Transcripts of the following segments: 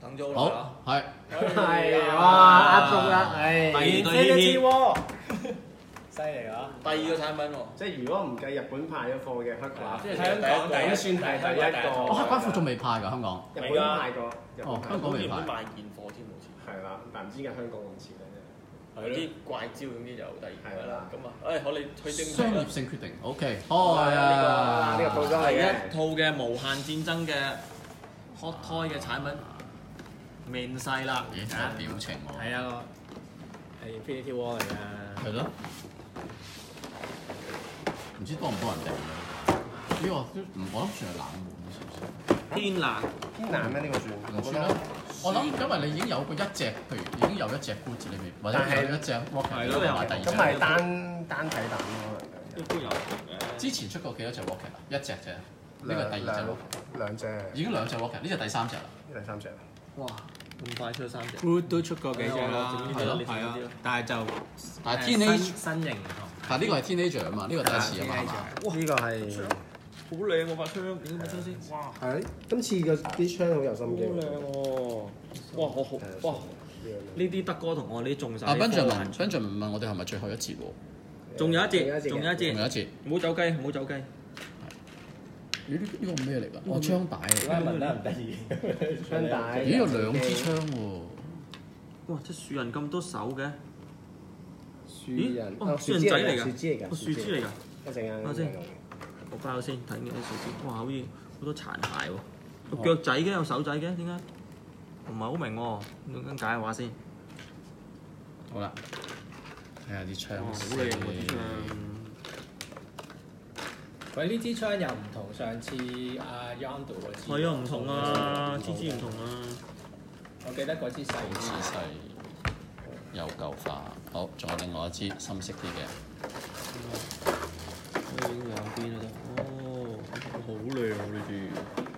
等咗好耐啦。 好，係係哇，壓中啦，係。 Infinity War，犀利啊！ 第二個產品喎， 即係如果唔計日本派咗貨嘅黑寡婦， 即係香港第一算係第一個。 哦，黑寡婦仲未派㗎，香港。 日本派過， 哦，香港未派。 原本賣現貨添好似。 係啦，但唔知點解香港咁遲咧。 有啲怪招總之就第二個啦。咁啊，我哋去正題商啦業性決定，OK， 呢個套裝嚟第嘅。 一套嘅無限戰爭嘅 hot toy 嘅產品面世啦。 咦，有表情喎。 係啊，係 Infinity War 嚟㗎。 係咯。唔知多唔多人訂呢個我諗算係冷門少少。 天冷。 天冷咩？呢個算？ 唔算啦。我諗因為你已經有個一隻，譬如已經有一隻 Groot 你未，或者有一隻 Rocket，都有埋第二隻。 咁係單體版咯， 都有嘅。 之前出過幾多隻 Rocket 啊？一隻啫。呢個第二隻 Rocket。 兩隻。 已經兩隻 Rocket，呢隻第三隻啦。 呢第三隻。 哇！咁快出咗3隻。 Groot 都出過幾隻啦， 係咯係啊，但係就但係 Teenage， 新型唔同。 但係呢個係 Teenager 啊嘛，呢個第一次啊嘛，係嘛？ 呢個係好靚喎把槍，影把槍先。哇！ 係今次個啲槍好有心機。 好靚喎！哇！我好哇！呢啲德哥同我呢啲中晒。 啊，Benjamin問我哋係咪最後一節喎？ 仲有一節，仲有一仲有一節， 節。 唔好走雞，唔好走雞。 咦？呢個咩嚟㗎？哦，槍帶嚟。 問得唔得意？槍帶。 咦？有兩支槍喎。 哇！隻樹人咁多手嘅。 樹人。 哦，樹人仔嚟㗎。 樹枝嚟㗎。 樹枝嚟㗎。 一陣間。 等下先我包先，睇緊啲樹枝。哇！好似好多殘骸喎。個腳仔嘅，有手仔嘅，點解？唔係好明喎，咁解話先。 好啦，睇下啲槍。 哇！好靚喎啲槍。 喂，呢支槍又唔同上次阿 Yondu 嗰支。 係啊，唔同啊，支支唔同啊。 我記得嗰支細好啲。 似細又舊化。好，仲有另外一支深色啲嘅。 影兩邊都得。哦，好靚啊呢啲。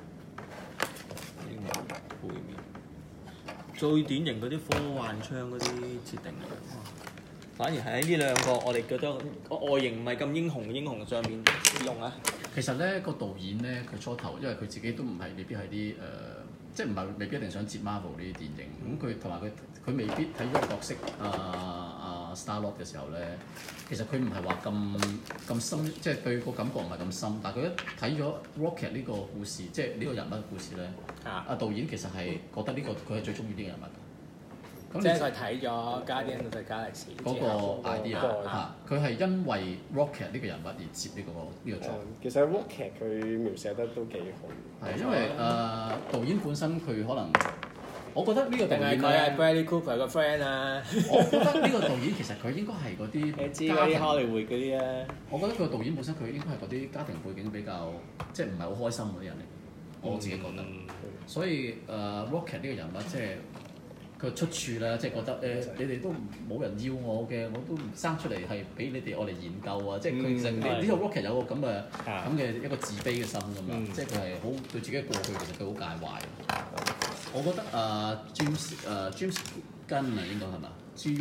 背面。最典型嗰啲科幻槍嗰啲設定嚟嘅。反而係喺呢兩個，我哋覺得個外形唔係咁英雄上面用啊。 其實咧個導演咧，佢初頭因為佢自己都唔係未必係啲即係唔係未必一定想接 Marvel 呢啲電影。咁佢同埋佢未必睇咗個角色Star-Lord 嘅時候咧，其實佢唔係話咁深，即係對個感覺唔係咁深。但係佢一睇咗 Rocket 呢個故事，即係呢個人物嘅故事咧，導演其實係覺得呢個佢係最中意呢個人物。 即係佢睇咗 Guardians of the Galaxy 嗰個 idea 嚇，佢係因為 Rocket 呢個人物而接呢個 job。 其實 Rocket 佢描寫得都幾好。 係因為導演本身佢可能，我覺得呢個導演定係佢係 Bradley Cooper 個 friend 啊？ 我覺得呢個導演其實佢應該係嗰啲你知嗰啲 Hollywood 嗰啲啊？ 我覺得個導演本身佢應該係嗰啲家庭背景比較即係唔係好開心嗰啲人嚟。我自己覺得。所以Rocket 呢個人物即係。佢出處啦，即係覺得你哋都冇人要我嘅，我都唔生出嚟係俾你哋我嚟研究啊！即係佢其實呢個 Rocket 有個咁嘅一個自卑嘅心㗎嘛，即係佢係好對自己過去其實佢好介懷。我覺得James Gunn 啊應該係嘛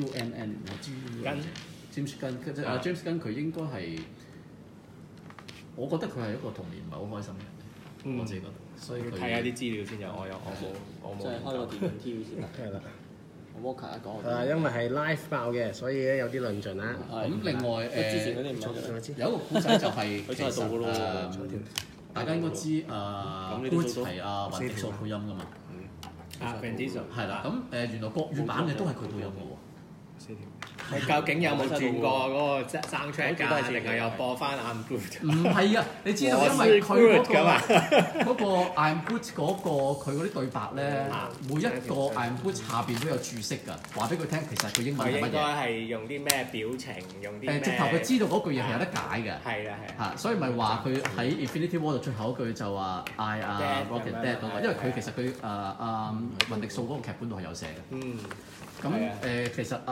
？James Gunn 佢應該係，我覺得佢係一個童年唔係好開心嘅人，我自己覺得。所以佢睇下啲資料先有，我冇。 即係開個電影 TV 先啦。 係啦。 我 Walker 一講。 因為係 live 爆嘅，所以咧有啲論盡啦。 咁另外之前嗰啲唔係有一個故仔就係佢真係到㗎咯大家應該知Groot 係雲迪素配音㗎嘛。 Vin Diesel 係啦，咁原來國語版嘅都係佢配音㗎喎。 佢究竟有冇轉過嗰個 soundtrack 㗎？定係又播翻 I'm Groot？ 唔係啊，你知道因為佢嗰個 I'm Groot 嗰個佢嗰啲對白咧，每一個 I'm Groot 下邊都有注釋㗎，話俾佢聽其實佢英文係乜嘢。 應該係用啲咩表情，用啲咩？ 直頭佢知道嗰句嘢係有得解嘅。 係啊係。 嚇，所以咪話佢喺 Infinity War 度最後一句就話 I Rocket Dead 嗰個，因為佢其實佢雲迪素嗰個劇本度係有寫嘅。咁其實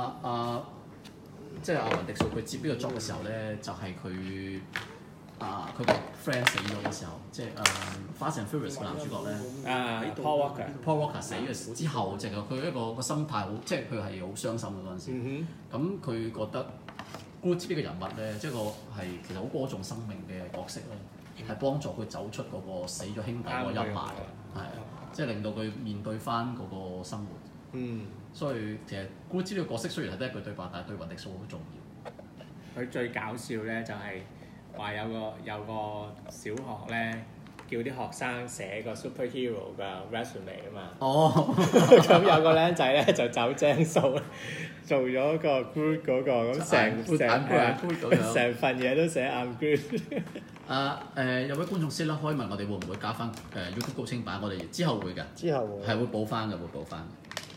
即係雲迪素佢接呢個 job 嘅時候咧，就係佢佢個 friend 死咗嘅時候，即係Fast and Furious 嘅男主角咧，Paul Walker 死嘅之後，就係佢一個心態好，即係佢係好傷心嘅嗰陣時。咁佢覺得 Groot 呢個人物咧，即係個係其實好歌頌生命嘅角色咧，係幫助佢走出嗰個死咗兄弟嗰個陰霾。係。 即係令到佢面對翻嗰個生活。所以其實古茲呢個角色雖然係得一句對白，但係對雲迪素好重要。 佢最搞笑咧就係話有個小學咧叫啲學生寫個 superhero 嘅 resume 啊嘛。 哦， 咁有個僆仔咧就走精數，做咗個 good 嗰個，咁成份嘢都寫 I'm good。 有位觀眾先啦，可以問我哋會唔會加翻YouTube 高清版？我哋之後會嘅，係會補翻嘅，會補翻。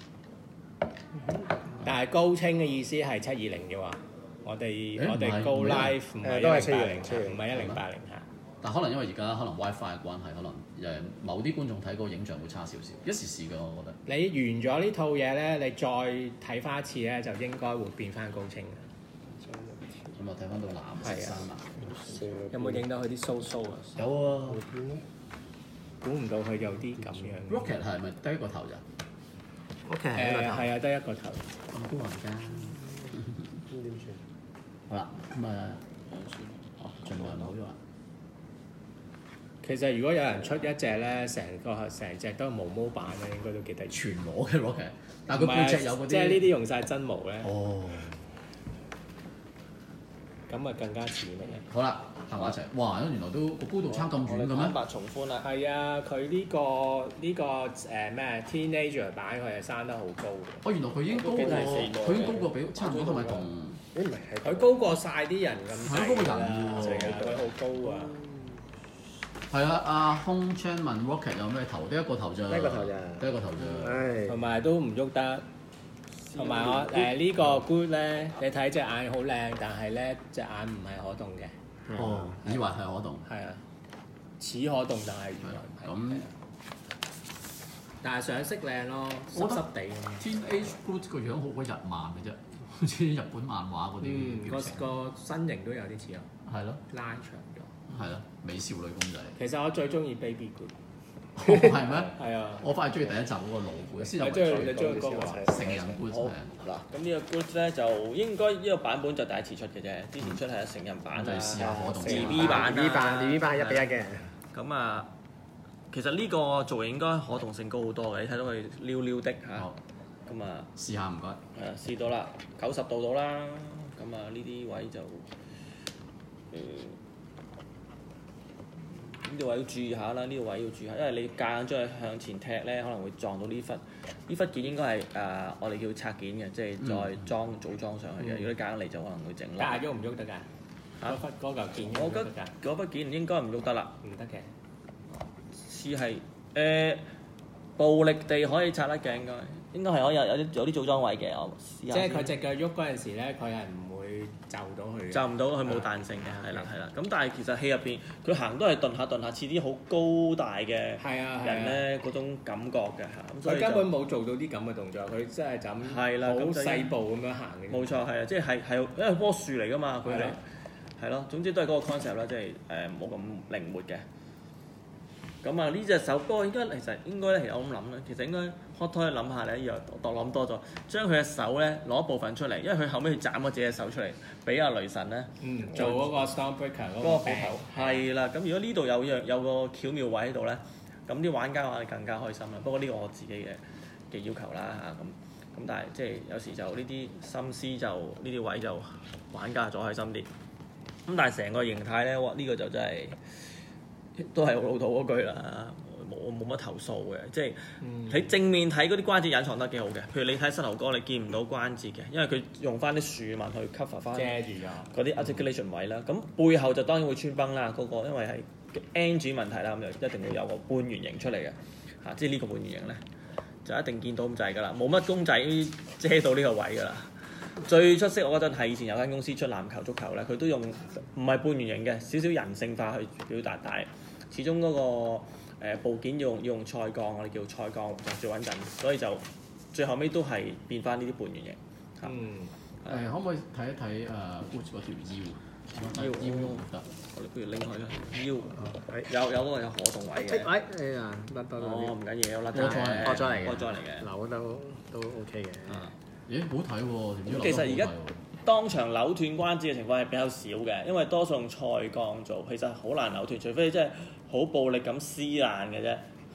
但係高清嘅意思係720嘅喎，我哋高 live 唔係1080，唔係1080嚇。 但可能因為而家可能 WiFi 嘅關係，可能某啲觀眾睇嗰個影像會差少少，一時時嘅我覺得。 你完咗呢套嘢咧，你再睇翻一次咧，就應該會變翻高清嘅。 咁啊，睇翻到藍色山藍。 有冇影到佢啲須須啊？ 有啊， 估唔到佢有啲咁樣。 Rocket 係咪得一個頭咋？ OK 係啊，得一個頭。 咁高人家。 咁點算？ 好啦，咁盡量冇咗啦。 其實如果有人出一隻咧，成隻都係毛毛版咧，應該都幾得意。 全裸嘅 Rocket，但係佢背脊有嗰啲。 即係呢啲用晒真毛咧。 哦。 咁啊更加似咩？ 好啦，行埋一齊。哇！原來都個高度差咁遠嘅咩？ 白從寬啦。 係啊，佢呢個咩 teenager 版，佢係生得好高嘅。 哦，原來佢已經高過，佢已經高過比差唔多係咪同？ 唔係佢高過晒啲人咁係高過人喎。 係啊，佢好高啊。 係啊，阿空 Chan 問 Rocket 有咩頭？得一個頭咋？ 得一個頭咋？ 得一個頭咋？ 唉， 同埋都唔喐得。同埋我呢個 good 咧，你睇隻眼好靚，但係咧隻眼唔係可動嘅。 哦，以為係可動。 係啊，似可動，但係原來唔係。 咁， 但係上色靚咯，濕濕地咁樣。 Teenage Good 個樣好鬼日漫嘅啫，好似日本漫畫嗰啲表情。 個身形都有啲似咯。 係咯。 拉長咗。 係咯，美少女公仔。 其實我最中意 Baby Good。 係咩？ 係啊。 我反而中意第一集嗰個老古，先有你中意嗰個成人古仔。 嗱，咁呢個 good 咧就應該呢個版本就第一次出嘅啫，之前出係成人版就試下可動 BB 版 BB 版1:1嘅。 咁啊，其實呢個造型應該可動性高好多嘅，你睇到佢溜溜的嚇。咁啊， 試下唔該。 係啊，試到啦，90度到啦。咁啊，呢啲位就呢啲位要注意下啦，呢個位要注意下，因為你夾硬將佢向前踢咧，可能會撞到呢忽件應該係我哋叫拆件嘅，即係再組裝上去嘅。如果你夾硬嚟就可能會整甩。 但係喐唔喐得㗎？嗰嚿件我覺得嗰忽件應該唔喐得啦。 唔得嘅。 似係暴力地可以拆甩嘅，應該係可以有啲組裝位嘅。我試下。 即係佢隻腳喐嗰陣時咧，佢係唔會就到佢。 就唔到，佢冇彈性嘅，係啦。咁但係其實戲入邊，佢行都係頓下，似啲好高大嘅人咧嗰種感覺嘅嚇。 佢根本冇做到啲咁嘅動作，佢真係就咁好細步咁樣行嘅。 冇錯，係啊，即係因為棵樹嚟㗎嘛，佢係咯，總之都係嗰個 concept 啦，即係冇咁靈活嘅。咁啊，呢隻手波其實應該咧，其實我咁諗咧，其實應該 Hot Toy 諗下咧，又諗多咗，將佢嘅手咧攞一部分出嚟，因為佢後尾佢斬咗自己嘅手出嚟，俾阿雷神咧做嗰個 Stormbreaker 嗰個斧頭。係啦，咁如果呢度有個巧妙位喺度咧，咁啲玩家話更加開心啦。不過呢個我自己嘅要求啦嚇，咁但係即係有時就呢啲心思就呢啲位就玩家就開心啲。咁但係成個形態咧，呢個就真係〜都係老土嗰句啦，我冇乜投訴嘅，即係喺正面睇嗰啲關節隱藏得幾好嘅。譬如你睇膝頭哥，你見唔到關節嘅，因為佢用翻啲樹紋去 cover 翻遮住咗嗰啲 articulation 位啦。咁背後就當然會穿崩啦，嗰個因為係 engine 問題啦，咁就一定會有個半圓形出嚟嘅嚇，即係呢個半圓形咧就一定見到咁滯㗎啦，冇乜公仔遮到呢個位㗎啦。最出色我覺得係以前有間公司出籃球、足球咧，佢都用唔係半圓形嘅，少少人性化去表達，但係始終嗰個部件要用賽鋼，我哋叫賽鋼就最穩陣，所以就最後尾都係變翻呢啲半圓形。 可唔可以睇一睇Boots 嗰條腰？腰得， 我哋不如拎開啦。腰有嗰個有可動位嘅。 甩得唔緊要， 破咗嚟嘅。 扭都 OK 嘅。 咦，好睇喎！ 咁其實而家當場扭斷關節嘅情況係比較少嘅，因為多數用賽鋼做，其實好難扭斷，除非你真係好暴力咁撕爛嘅啫。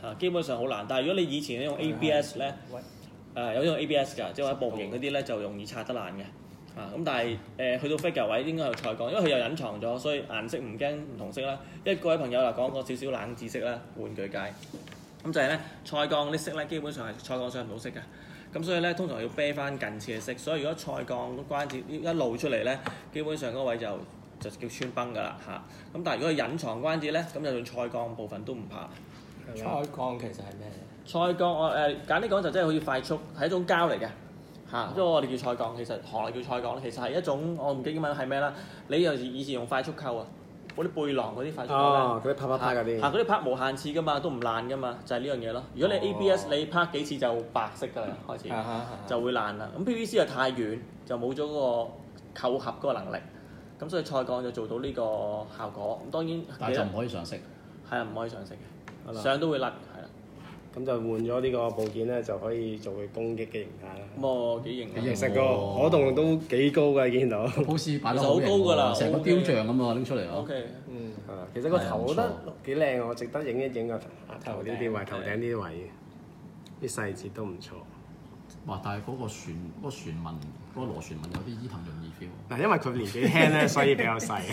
基本上好難。但係如果你以前用 ABS 咧，有用 ABS 㗎，即係話步型嗰啲咧就容易拆得爛嘅。咁但係去到 figure 位應該有賽鋼，因為佢又隱藏咗，所以顏色唔驚唔同色啦。因為各位朋友講個少少冷知識啦，玩具界咁就係咧賽鋼啲色咧基本上係賽鋼上唔到色嘅。咁所以咧，通常要啤翻近似嘅色，所以如果賽鋼關節一露出嚟咧，基本上嗰位就叫穿崩㗎啦嚇。咁但係如果係隱藏關節咧，咁就用賽鋼部分都唔怕。 賽鋼其實係咩？ 賽鋼我簡啲講就真係好似快速，係一種膠嚟嘅嚇，因為我哋叫賽鋼，其實何來叫賽鋼咧？其實係一種我唔記得英文係咩啦。你有時以前用快速扣啊，嗰啲背囊嗰啲快速扣咧， 嗰啲拍嗰啲， 嗰啲拍無限次㗎嘛，都唔爛㗎嘛，就係呢樣嘢咯。如果你 ABS 你拍幾次就白色㗎啦，開始就會爛啦。咁 PVC 又太軟，就冇咗嗰個扣合嗰個能力，咁所以賽鋼就做到呢個效果。咁當然， 但係就唔可以上色。 係啊，唔可以上色嘅，上都會甩，係啦。 咁就換咗呢個部件咧，就可以做佢攻擊嘅形態啦。 咁幾型嘅， 其實個可動都幾高㗎，見到。 pose 擺得好高㗎啦， 成個雕像咁啊拎出嚟啊。 OK， 其實個頭覺得幾靚，我值得影一影個頭呢啲位、頭頂呢啲位，啲細節都唔錯。 哇！但係嗰個船紋，嗰個螺旋紋有啲伊藤潤二 feel。 嗱，因為佢年紀輕咧，所以比較細。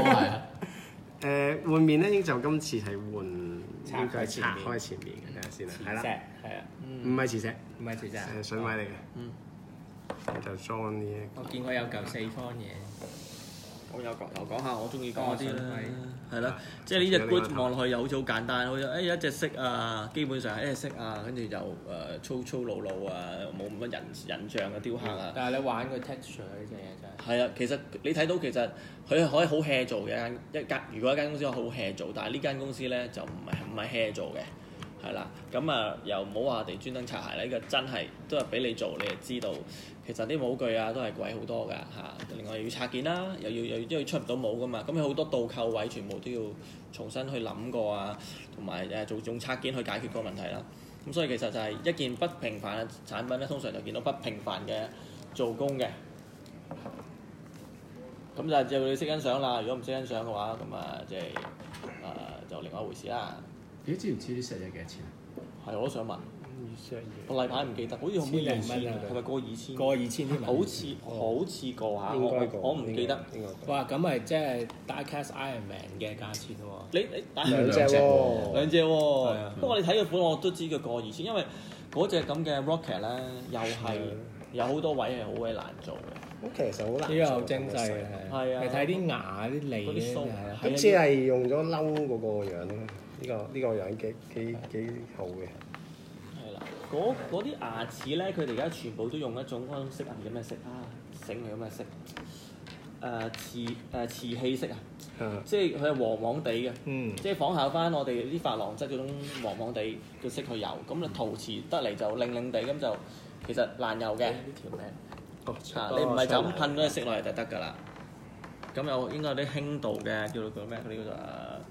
換面咧，就今次係換應該係拆開前面嘅，睇下先啦。係啦， 係啊， 唔係磁石， 唔係磁石， 水位嚟嘅。就裝呢一個。 我見過有嚿四方嘢。 我有講下我中意講嗰啲啦，係啦，即係呢隻 good 望落去又好似好簡單，好似一隻色啊，基本上係一隻色啊，跟住就粗粗魯魯啊，冇乜人像嘅雕刻啊。 但係你玩個 texture 呢隻嘢真係。 係啊，其實你睇到其實佢可以好 hea 做嘅一間，如果一間公司可以好 hea 做，但係呢間公司咧就唔係 hea 做嘅。係啦，咁又唔好話地專登擦鞋啦，呢個真係都係俾你做，你就知道其實啲模具啊都係貴好多㗎嚇。另外又要拆件啦，又因為出唔到模㗎嘛，咁有好多倒扣位全部都要重新去諗過啊，同埋做用拆件去解決個問題啦。咁所以其實就係一件不平凡嘅產品咧，通常就見到不平凡嘅做工嘅。咁就你識欣賞啦，如果唔識欣賞嘅話，咁即係就另外一回事啦。 你知唔知啲石嘢幾多錢啊？ 係，我都想問。我例牌唔記得，好似可唔可以2000？係咪過2000？ 過2000添啊！ 好似過下，我唔記得。 哇！咁咪即係 Die-Cast Iron Man 嘅價錢喎。 你兩隻喎， 兩隻喎。不過你睇個款，我都知佢過2000，因為嗰隻咁嘅 Rocket 咧，又係有好多位係好鬼難做嘅。 咁其實好難。 呢個好精細嘅係啊！ 你睇啲牙啲脷咧， 今次係用咗嬲嗰個樣咯。呢個樣幾好嘅。 係啦，嗰啲牙齒咧，佢哋而家全部都用一種嗰種色係叫咩色啊？醒係咁嘅色。瓷器色啊，即係佢係黃黃地嘅，即係仿效翻我哋啲珐琅質嗰種黃黃地嘅色去油，咁啊陶瓷得嚟就靚靚地，咁就其實難油嘅。呢條咩？你唔係就咁噴嗰隻色落嚟就得㗎啦。咁有應該有啲輕度嘅叫做咩？嗰啲叫做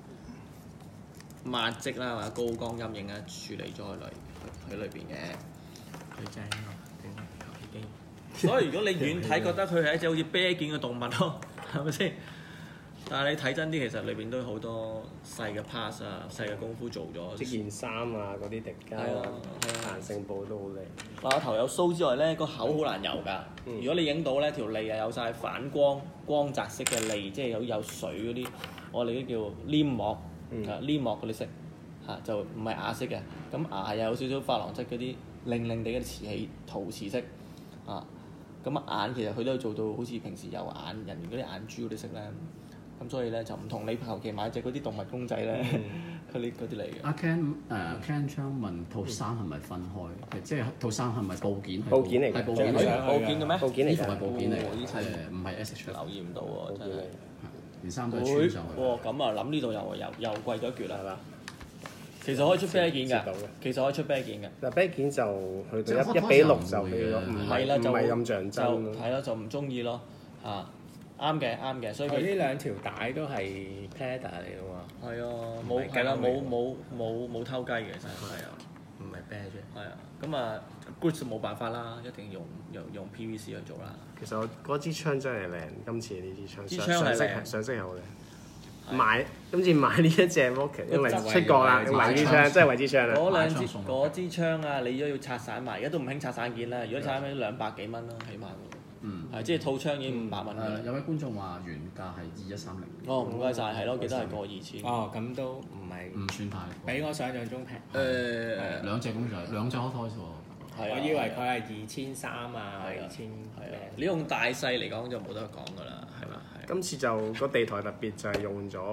抹跡啦，或者高光陰影啊，處理咗喺裏邊嘅。 佢正喎，已經。 所以如果你遠睇覺得佢係一隻好似啤件嘅動物咯，係咪先？但係你睇真啲，其實裏邊都有好多細嘅 pass 啊，細嘅功夫做咗。 即件衫啊，嗰啲滴膠啊，彈性布都好靚。 個頭有鬚之外咧，個口好難油㗎。如果你影到咧條脷啊有晒反光光澤式嘅脷，即係有水嗰啲，我哋都叫黏膜。黏膜嗰啲色就唔係啞色嘅，咁牙又有少少珐琅質嗰啲靚靚地嘅瓷器陶瓷色咁眼其實佢都係做到好似平時有眼人嗰啲眼珠嗰啲色咧，咁所以咧就唔同你求其買隻嗰啲動物公仔咧，佢啲嗰啲嚟嘅。 阿 Ken 昌問套衫係咪分開？即係套衫係咪部件？ 部件嚟嘅， 部件嘅咩？ 部件嚟呢個係部件嚟嘅， 唔係 S H。 留意唔到喎，真係。 件衫都係穿上去。 咁諗呢度又貴咗一橛啦，係嘛？其實可以出啤件㗎，其實可以出啤件嘅。 嗱啤件就去到1:6就去咗，唔係咁象真咯。 係咯，就唔中意咯啱嘅，所以佢呢兩條帶都係 Prada 嚟嘅喎。 係啊，冇偷雞嘅，真係啊， 唔係啤啫。 係啊，咁Goods 冇辦法啦，一定用 PVC 去做啦。 其實我嗰支槍真係靚，今次呢支槍支槍係靚， 上色係好靚。買今次買呢一隻 Rocket，因為出過啦，用為之槍，真係為之槍啦。 嗰支槍啊，你都要拆散埋，而家都唔興拆散件啦。如果拆散件200幾蚊啦，起碼。係即係套槍已經500蚊㗎。 有位觀眾話原價係2130。 哦，唔該晒，係咯，記得係過2000。 哦，咁都唔算太。 比我想象中平。 兩隻公仔，2隻 Hot Toys 喎。 我以為佢係2300啊，2000。係啊， 你用大細嚟講就冇得講㗎啦，係嘛？ 今次就個地台特別就係用咗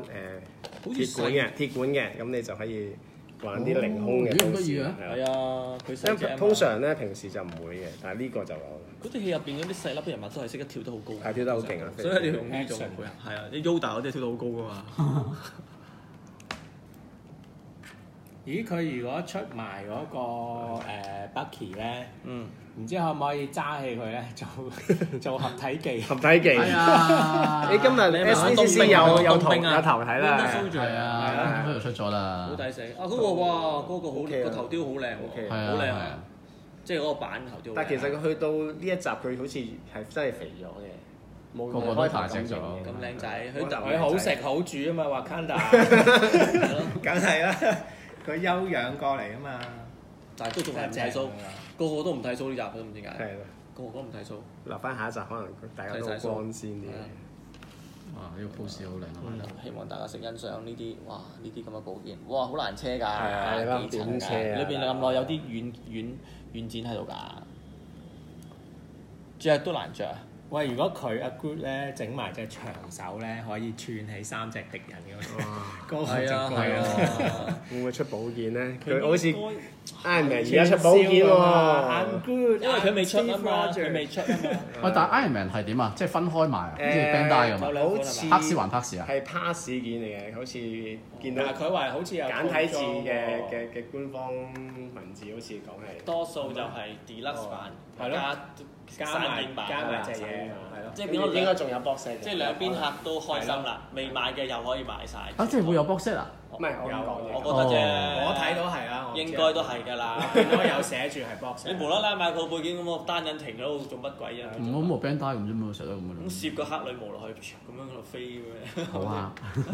鐵管嘅，咁你就可以玩啲凌空嘅東西。 係啊，佢因為通常咧平時就唔會嘅，但係呢個就有。 嗰啲戲入邊嗰啲細粒嘅人物都係識得跳得好高， 係跳得好勁啊！ 所以你要用呢種配合。係啊，啲 Yoda 嗰啲跳得好高㗎嘛。 咦？佢如果出埋嗰個Bucky 咧，唔知可唔可以揸起佢咧做合體技？ 合體技。係啊！你今日 SDCC 有頭睇啦。 係啊，嗰度出咗啦。 好抵死啊！嗰個哇，嗰個好個頭雕好靚喎，好靚啊！即係嗰個版頭雕。 但係其實佢去到呢一集，佢好似係真係肥咗嘅，冇個個都大隻咗， 咁靚仔。 佢好食好煮啊嘛，Wakanda。梗係啦，佢休養過嚟啊嘛。 但係都仲係唔剃須，個個都唔剃須呢集都唔知點解。 係啦， 個個都唔剃須。 留翻下一集，可能大家都光鮮啲。 哇！呢個 pose 好靚啊！ 希望大家識欣賞呢啲，哇！呢啲咁嘅部件，哇！好難車㗎， 係啦，點車啊？ 裏邊咁耐有啲軟件喺度㗎，着都難着啊！ 喂，如果佢阿 Groot 咧整埋隻長手咧，可以串起3隻敵人嘅，嗰個就貴啦。 會唔會出寶劍咧？佢好似 Iron Man 而家出寶劍喎， 因為佢未出啊嘛，佢未出啊嘛。 喂，但係 Iron Man 係點啊？即係分開賣啊？好似 Bandai 咁啊？ 好似拍斯還拍斯啊？ 係 pass 件嚟嘅，好似見到。 但係佢話好似有簡體字嘅官方文字，好似講係。 多數就係 Deluxe 版， 係咯。加埋隻嘢，係咯， 即係變咗應該仲有 box set， 即係兩邊客都開心啦，未買嘅又可以買晒。 啊，即係會有 box set 啊？ 唔係我講嘅， 我覺得啫， 我睇到係啊， 應該都係㗎啦。 應該有寫住係 box set。 你無啦啦買套背景咁，我單人停喺度做乜鬼啊？ 唔好冇 Bandai 咁啫嘛，成日都咁嘅。 咁攝個黑女巫落去，咁樣喺度飛嘅。 好啊。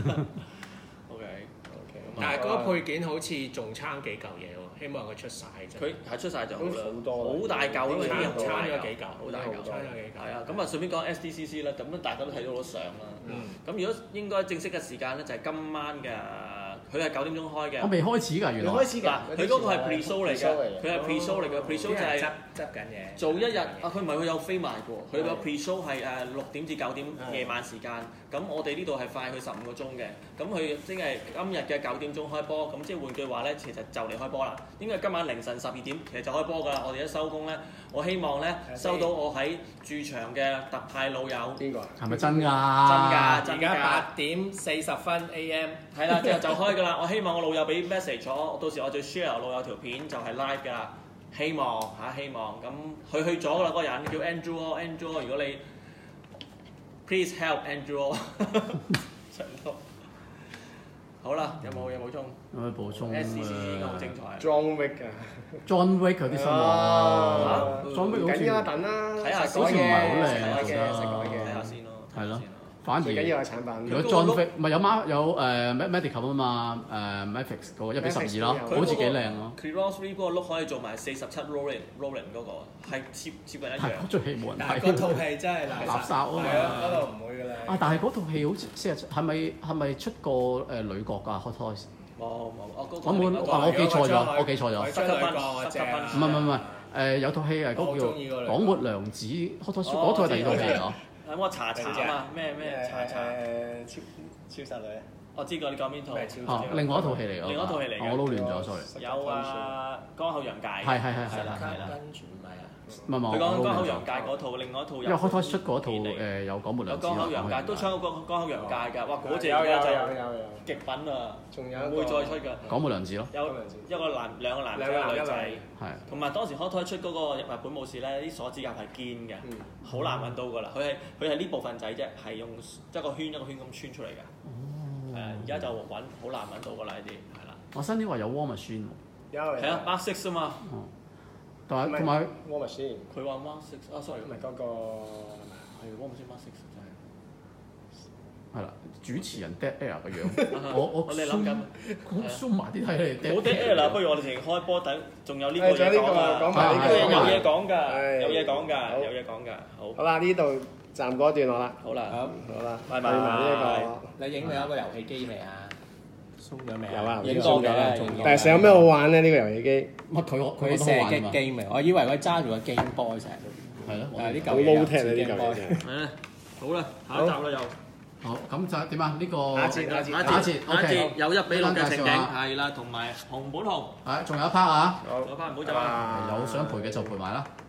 OK。 但係嗰個配件好似仲差幾嚿嘢喎，希望佢出晒啫。 佢係出晒就好啦， 好多， 好大嚿，因為啲人差咗幾嚿， 好大嚿， 差咗幾嚿。 係啊，咁啊順便講 SDCC 啦，咁大家都睇到好多相啦。咁如果應該正式嘅時間咧，就係今晚嘅，佢係9點鐘開嘅。 我未開始㗎，原來。 開始㗎。 佢嗰個係 pre-show 嚟嘅，佢係 pre-show 嚟嘅 ，pre-show 就係執緊嘢。 做一日啊，佢唔係佢有飛賣嘅，佢有 pre-show 係6點至9點夜晚時間。咁我哋呢度係快佢15個鐘嘅，咁佢即係今日嘅9點鐘開波，咁即係換句話咧，其實就嚟開波啦。應該係今晚凌晨12點，其實就開波㗎啦。我哋一收工咧，我希望咧收到我喺駐場嘅特派老友。 邊個啊？ 係咪真㗎？ 而家8點40分 AM。 係啦，之後就開㗎啦。我希望我老友俾 message 我，到時我就 share 老友條片就係 live 㗎啦。希望希望咁佢去咗㗎啦，嗰個人叫 Andrew，如果你 please help Andrew 上到。好啦，有冇補充？ 有冇補充 ？SDCC 應該好精彩。 John Wick 啊 ！John Wick 有啲失望。John Wick 好似緊要等啦， 睇下好似唔係好靚嘅， 睇下先咯。 係咯。反而最緊要係產品。 如果 John Wick 唔係有Medical 啊嘛，Matrix 嗰個1:12咯，好似幾靚咯。 Cross Free 嗰個 look 可以做埋47 rolling 嗰個，係接近一樣。 係嗰套戲冇人睇。 但係嗰套戲真係垃圾啊嘛。係啊，嗰度唔會㗎啦。 啊！但係嗰套戲好似係咪出過女角㗎 Hot Toys？ 冇， 我記錯咗，我記錯咗。唔係，有套戲係嗰個叫《港沒良子》Hot Toys，嗰套係第二套戲嚟㗎。 係我查啊嘛，咩查超殺女。 我知個你講邊套？ 另外一套戲嚟㗎。 另外一套戲嚟㗎。 我撈亂咗，sorry。 有啊，江口洋介。 係啦。 跟住唔係啊。 唔係佢講江口洋介嗰套，另外一套。 因為 Hot Toys 出過一套有港沒良子。 有江口洋介都唱過江口洋介㗎，哇！嗰隻有極品啊！ 仲有唔會再出㗎。 港沒良子咯。 有兩個男仔一個女仔。 係。 同埋當時Hot Toys出嗰個日本武士咧，啲鎖指甲係堅嘅，好難揾到㗎啦。佢係呢部分仔啫，係用一個圈一個圈咁穿出嚟㗎。而家就好難揾到㗎啦，呢啲係啦。 我新啲話有 War Machine 喎。 係啊，Mark 6啊嘛。 同埋 War Machine。 佢話 Mark 6啊，sorry， 唔係嗰個係 War Machine Mark 6真係。 係啦，主持人 dead air 個樣，我你諗緊， 我 zoom 埋啲睇你 dead 冇 dead air 啦，不如我哋直情開波睇，仲有呢個仲有呢個嘢講啊， 講埋呢個有嘢講㗎， 係有嘢講㗎， 好有嘢講㗎，好， 好啦，呢度暫過一段落啦。 好啦， 好啦， 拜拜去埋呢你影咗個遊戲機未啊？送咗未個有啊， 影多嘅啦， 但係上有咩好玩咧？呢個遊戲機乜佢佢射覺得好玩㗎嘛？ 擊機未？我以為佢揸住個 Game Boy 成日都。 係咯， 但係啲好舊嘢 low tech 啊！呢有嚿嘢真係。 係啦，好啦，下一集啦又。 好咁就點啊？呢個下一節下一下一節節 OK 有1比6嘅情景， 簡單介紹下係啦，同埋紅本紅， 係仲有一 part 啊！ 好， 嗰班唔好走啊！ 有想陪嘅就陪埋啦。